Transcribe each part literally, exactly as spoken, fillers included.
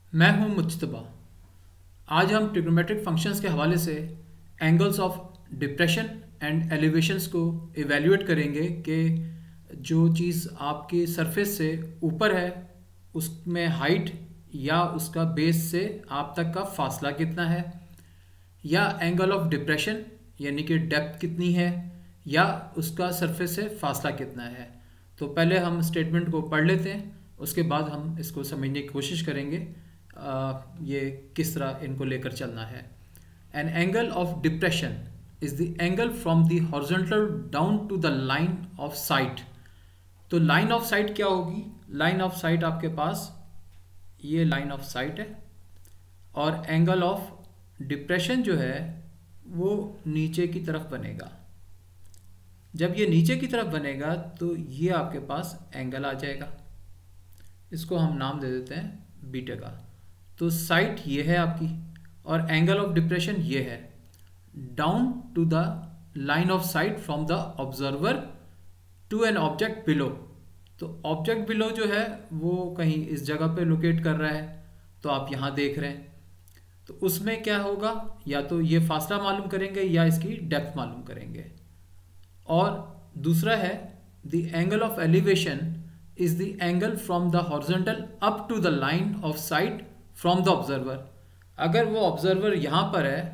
मैं हूं मुज्तबा। आज हम ट्रिग्नोमेट्रिक फंक्शंस के हवाले से angles of depression and elevations को इवेल्युएट करेंगे कि जो चीज़ आपके सरफेस से ऊपर है उसमें हाइट या उसका बेस से आप तक का फासला कितना है, या एंगल ऑफ डिप्रेशन यानी कि डेप्थ कितनी है, या उसका सरफेस से फासला कितना है। तो पहले हम स्टेटमेंट को पढ़ लेते हैं, उसके बाद हम इसको समझने की कोशिश करेंगे आ, ये किस तरह इनको लेकर चलना है। An angle of depression is the angle from the horizontal down to the line of sight. तो लाइन ऑफ साइट क्या होगी? लाइन ऑफ साइट आपके पास ये लाइन ऑफ साइट है, और एंगल ऑफ डिप्रेशन जो है वो नीचे की तरफ बनेगा। जब ये नीचे की तरफ बनेगा तो ये आपके पास एंगल आ जाएगा, इसको हम नाम दे देते हैं बीटा का। तो साइट ये है आपकी और एंगल ऑफ डिप्रेशन ये है, down to the line of sight from the observer to an object below. तो ऑब्जेक्ट बिलो जो है वो कहीं इस जगह पे लोकेट कर रहा है, तो आप यहाँ देख रहे हैं। तो उसमें क्या होगा, या तो ये फासला मालूम करेंगे या इसकी डेप्थ मालूम करेंगे। और दूसरा है the angle of elevation is the angle from the horizontal up to the line of sight from the observer. अगर वो ऑब्जर्वर यहाँ पर है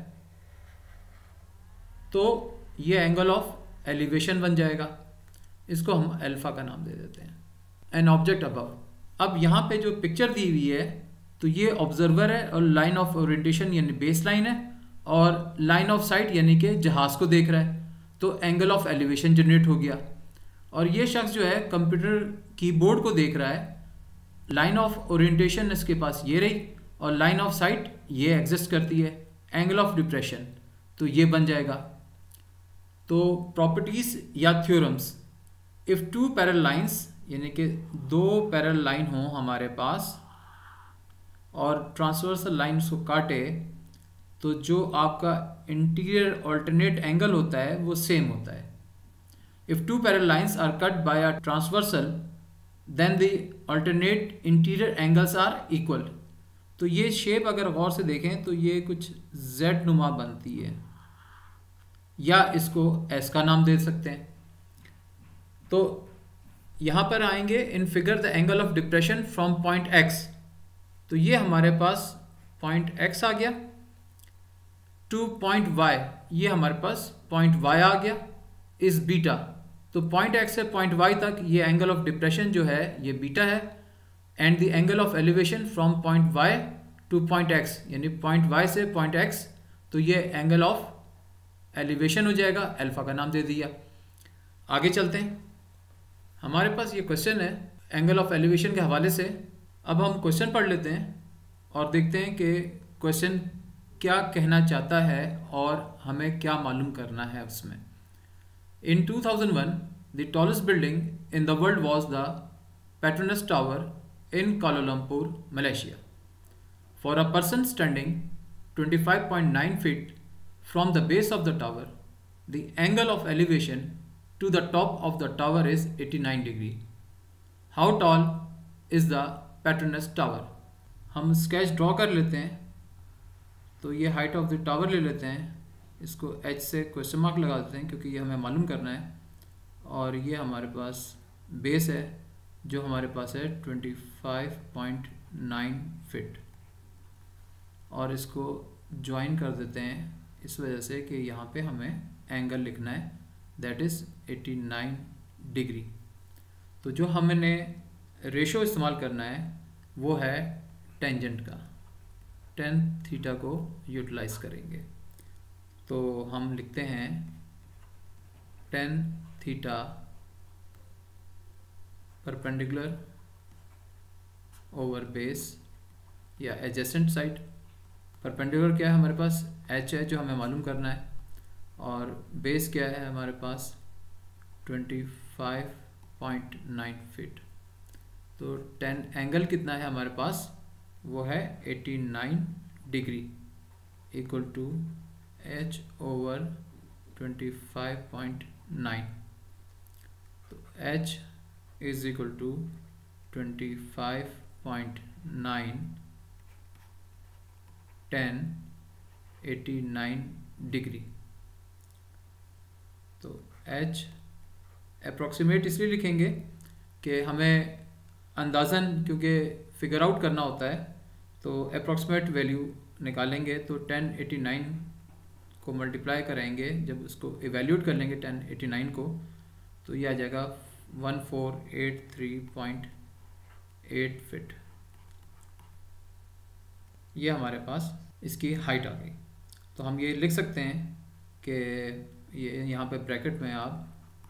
तो ये एंगल ऑफ एलिवेशन बन जाएगा, इसको हम अल्फा का नाम दे देते हैं। एन ऑब्जेक्ट अबव, अब यहाँ पे जो पिक्चर दी हुई है तो ये ऑब्जर्वर है और लाइन ऑफ ओरिएंटेशन यानी बेस लाइन है, और लाइन ऑफ साइट यानी कि जहाज को देख रहा है, तो एंगल ऑफ एलिवेशन जनरेट हो गया। और ये शख्स जो है कंप्यूटर कीबोर्ड को देख रहा है, लाइन ऑफ ओरिएंटेशन इसके पास ये रही और लाइन ऑफ साइट ये एग्जिस्ट करती है, एंगल ऑफ डिप्रेशन तो ये बन जाएगा। तो प्रॉपर्टीज या theorems, if two parallel lines यानी कि दो पैरेलल लाइन हो हमारे पास और ट्रांसवर्सल लाइन्स को काटे, तो जो आपका इंटीरियर ऑल्टरनेट एंगल होता है वो सेम होता है। If two parallel lines are cut by a transversal then the alternate interior angles are equal. तो ये शेप अगर गौर से देखें तो ये कुछ जेड नुमा बनती है, या इसको एस का नाम दे सकते हैं। तो यहाँ पर आएंगे in figure the angle of depression from point X. तो ये हमारे पास पॉइंट एक्स आ गया टू पॉइंट वाई, ये हमारे पास पॉइंट वाई आ गया इस बीटा। तो पॉइंट एक्स से पॉइंट वाई तक ये एंगल ऑफ डिप्रेशन जो है ये बीटा है, and the angle of elevation from point Y to point X यानी पॉइंट वाई से पॉइंट एक्स, तो ये एंगल ऑफ एलिवेशन हो जाएगा, अल्फा का नाम दे दिया। आगे चलते हैं, हमारे पास ये क्वेश्चन है एंगल ऑफ एलिवेशन के हवाले से। अब हम क्वेश्चन पढ़ लेते हैं और देखते हैं कि क्वेश्चन क्या कहना चाहता है और हमें क्या मालूम करना है उसमें। In two thousand one the tallest building in the world was the Petronas Tower in Kuala Lumpur, Malaysia. For a person standing twenty five point nine feet from the base of the tower, the angle of elevation to the top of the tower is eighty-nine degree. How tall is the Patronus Tower? हम sketch draw कर लेते हैं। तो ये height of the tower ले लेते हैं, इसको एच से क्वेश्चन मार्क लगा देते हैं क्योंकि ये हमें मालूम करना है। और ये हमारे पास बेस है जो हमारे पास है twenty five point nine feet, और इसको ज्वाइन कर देते हैं इस वजह से कि यहाँ पे हमें एंगल लिखना है that is eighty nine degree. तो जो हमने रेशो इस्तेमाल करना है वो है टेंजेंट का, टेन थीटा को यूटिलाइज करेंगे। तो हम लिखते हैं tan theta perpendicular over base या एडजेसेंट साइड। परपेंडिकुलर क्या है हमारे पास, एच है जो हमें मालूम करना है, और बेस क्या है हमारे पास twenty five point nine feet. तो टेन एंगल कितना है हमारे पास, वो है eighty nine degree equal to H over twenty five point nine. तो H is equal to twenty five point nine tan eighty nine degree. तो h अप्रॉक्सीमेट इसलिए लिखेंगे कि हमें अंदाज़न क्योंकि फिगर आउट करना होता है, तो अप्रॉक्सीमेट वैल्यू निकालेंगे तो टेन एटी नाइन को मल्टीप्लाई करेंगे, जब उसको इवेल्यूट कर लेंगे टेन एटी नाइन को, तो ये आ जाएगा one four eight three point eight feet. ये हमारे पास इसकी हाइट आ गई। तो हम ये लिख सकते हैं कि ये यहाँ पे ब्रैकेट में आप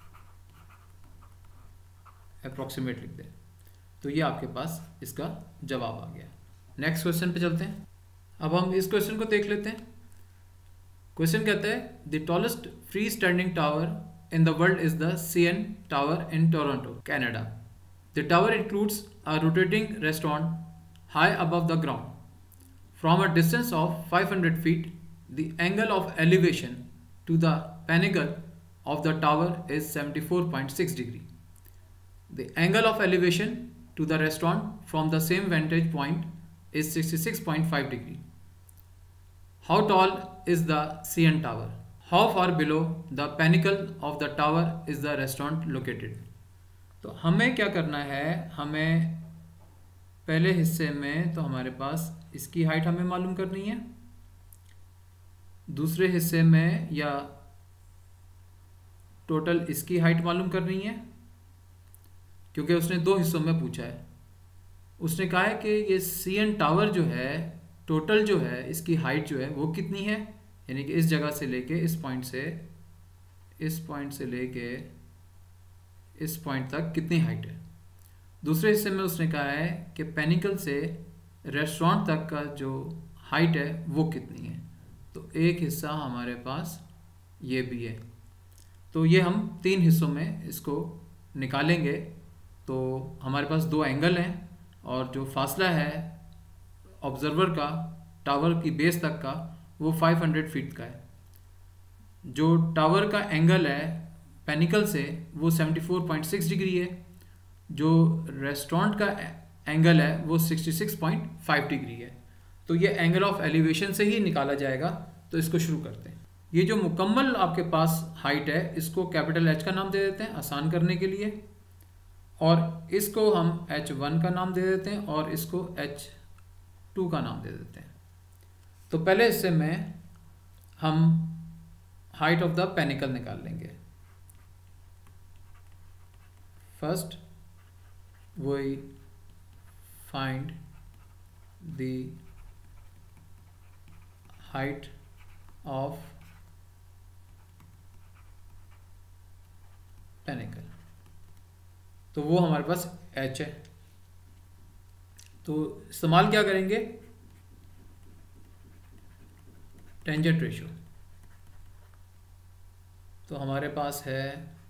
अप्रॉक्सीमेट लिख दें, तो ये आपके पास इसका जवाब आ गया। नेक्स्ट क्वेश्चन पे चलते हैं। अब हम इस क्वेश्चन को देख लेते हैं। क्वेश्चन कहता है the tallest free standing tower in the world is the C N Tower in Toronto, Canada. The tower includes a rotating restaurant high above the ground. From a distance of five hundred feet, the angle of elevation to the pinnacle of the tower is seventy-four point six degree. The angle of elevation to the restaurant from the same vantage point is sixty-six point five degree. How tall is the C N Tower? How far below the pinnacle of the tower is the restaurant located? तो हमें क्या करना है, हमें पहले हिस्से में तो हमारे पास इसकी हाइट हमें मालूम करनी है, दूसरे हिस्से में या टोटल इसकी हाइट मालूम करनी है, क्योंकि उसने दो हिस्सों में पूछा है। उसने कहा है कि ये सी एन टावर जो है टोटल जो है इसकी हाइट जो है वो कितनी है, यानी कि इस जगह से लेके इस पॉइंट से इस पॉइंट से लेके इस पॉइंट तक कितनी हाइट है। दूसरे हिस्से में उसने कहा है कि पेनिकल से रेस्टोरेंट तक का जो हाइट है वो कितनी है। तो एक हिस्सा हमारे पास ये भी है, तो ये हम तीन हिस्सों में इसको निकालेंगे। तो हमारे पास दो एंगल हैं और जो फासला है ऑब्जर्वर का टावर की बेस तक का वो पाँच सौ फीट का है। जो टावर का एंगल है पेनिकल से वो चौहत्तर पॉइंट छह डिग्री है, जो रेस्टोरेंट का एंगल है वो छियासठ पॉइंट पाँच डिग्री है। तो ये एंगल ऑफ एलिवेशन से ही निकाला जाएगा। तो इसको शुरू करते हैं। ये जो मुकम्मल आपके पास हाइट है इसको कैपिटल एच का नाम दे देते हैं आसान करने के लिए, और इसको हम एच वन का नाम दे देते हैं और इसको एच टू का नाम दे देते हैं। तो पहले हिस्से में हम हाइट ऑफ द पेनिकल निकाल लेंगे। First we find the height of pinnacle, तो वो हमारे पास h है। तो इस्तेमाल क्या करेंगे, टेंजेंट रेशियो। तो हमारे पास है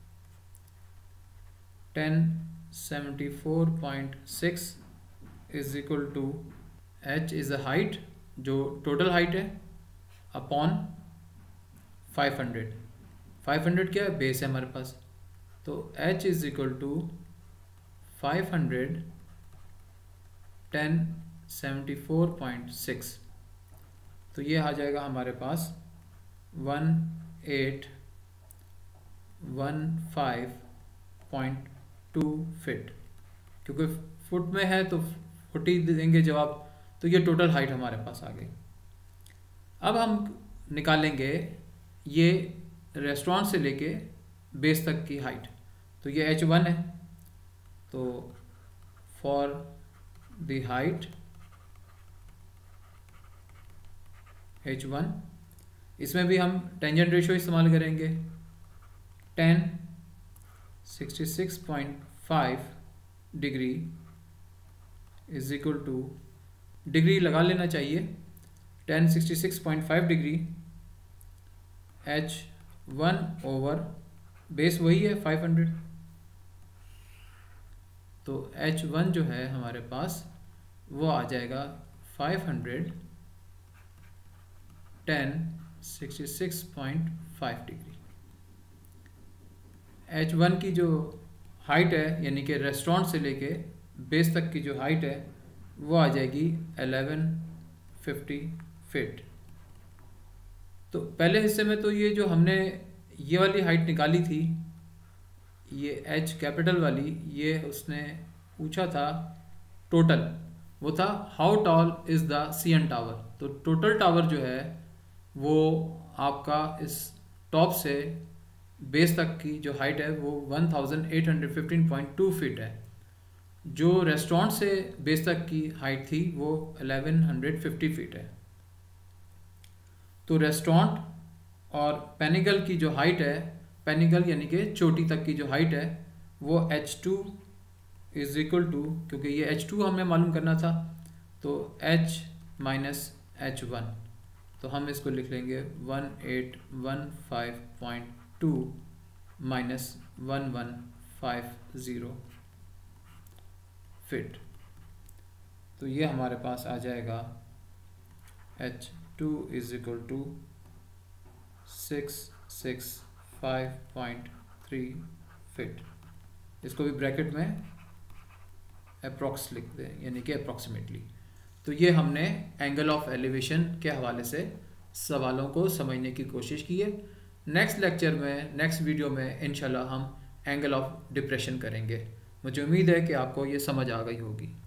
ten seventy four point six is equal to H is a height जो टोटल हाइट है upon five hundred. Five hundred क्या है, बेस है हमारे पास। तो h is equal to five hundred ten seventy four point six. तो ये आ जाएगा हमारे पास one eight one five point two feet, क्योंकि फुट में है तो फुट ही देंगे जवाब। तो ये टोटल हाइट हमारे पास आ गई। अब हम निकालेंगे ये रेस्टोरेंट से लेके बेस तक की हाइट। तो ये एच वन है, तो for the height H one, इसमें भी हम टेंजेंट रेशियो इस्तेमाल करेंगे। Ten sixty six point five degree is equal to, degree लगा लेना चाहिए, ten sixty six point five degree H one over base वही है फाइव हंड्रेड। तो एच वन जो है हमारे पास वो आ जाएगा five hundred ten sixty six point five degree. H one की जो हाइट है यानी कि रेस्टोरेंट से लेके बेस तक की जो हाइट है वो आ जाएगी एलेवन फिफ्टी फिट। तो पहले हिस्से में तो ये जो हमने ये वाली हाइट निकाली थी, ये एच कैपिटल वाली, ये उसने पूछा था टोटल, वो था how tall is the C N tower. तो टोटल टावर जो है वो आपका इस टॉप से बेस तक की जो हाइट है वो one thousand eight hundred fifteen point two feet है। जो रेस्टोरेंट से बेस तक की हाइट थी वो इलेवन हंड्रेड फिफ्टी फीट है। तो रेस्टोरेंट और पेनिकल की जो हाइट है, पेनिकल यानी कि चोटी तक की जो हाइट है वो H two is equal to, क्योंकि ये एच टू हमें मालूम करना था, तो h माइनस एच वन, तो हम इसको लिख लेंगे one eight one five point two minus one one five zero feet. तो ये हमारे पास आ जाएगा H two is equal to six six five point three feet. इसको भी ब्रैकेट में अप्रॉक्स लिख दें, यानी कि अप्रॉक्सीमेटली। तो ये हमने एंगल ऑफ एलिवेशन के हवाले से सवालों को समझने की कोशिश की है। नेक्स्ट लेक्चर में, नेक्स्ट वीडियो में इंशाल्लाह हम एंगल ऑफ डिप्रेशन करेंगे। मुझे उम्मीद है कि आपको ये समझ आ गई होगी।